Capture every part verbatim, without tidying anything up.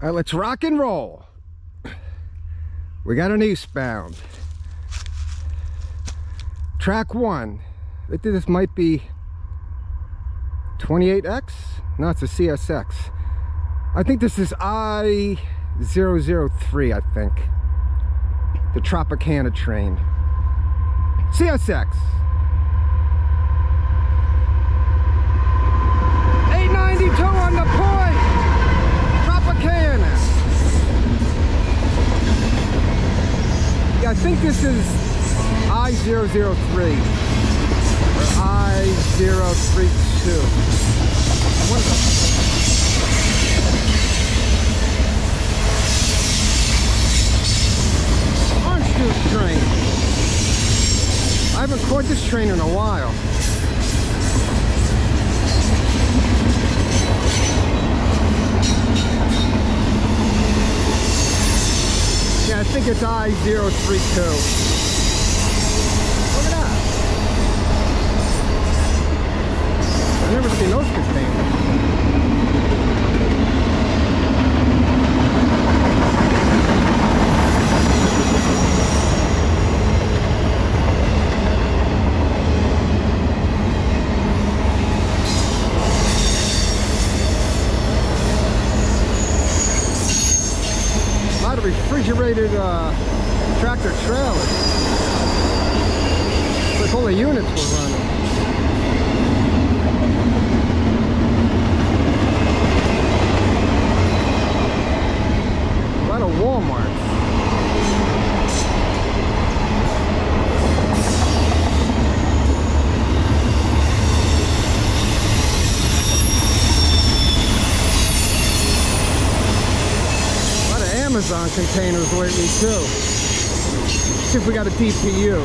All right, let's rock and roll. We got an eastbound. Track one. I think this might be twenty-eight X? No, it's a C S X. I think this is I zero zero three, I think. The Tropicana train. C S X. eight ninety-two on the point. Tropicana. Yeah, I think this is I zero zero three. Or I zero three two. What is it? Orange juice train. I haven't caught this train in a while. Yeah, I think it's I zero three two. Look at that. I've never seen those containers. Refrigerated uh, tractor trailers. It's like all the units were running. A lot of Walmarts. Amazon containers lately too. See if we got a D P U.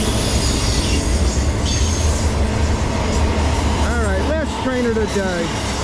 All right, last train of the day.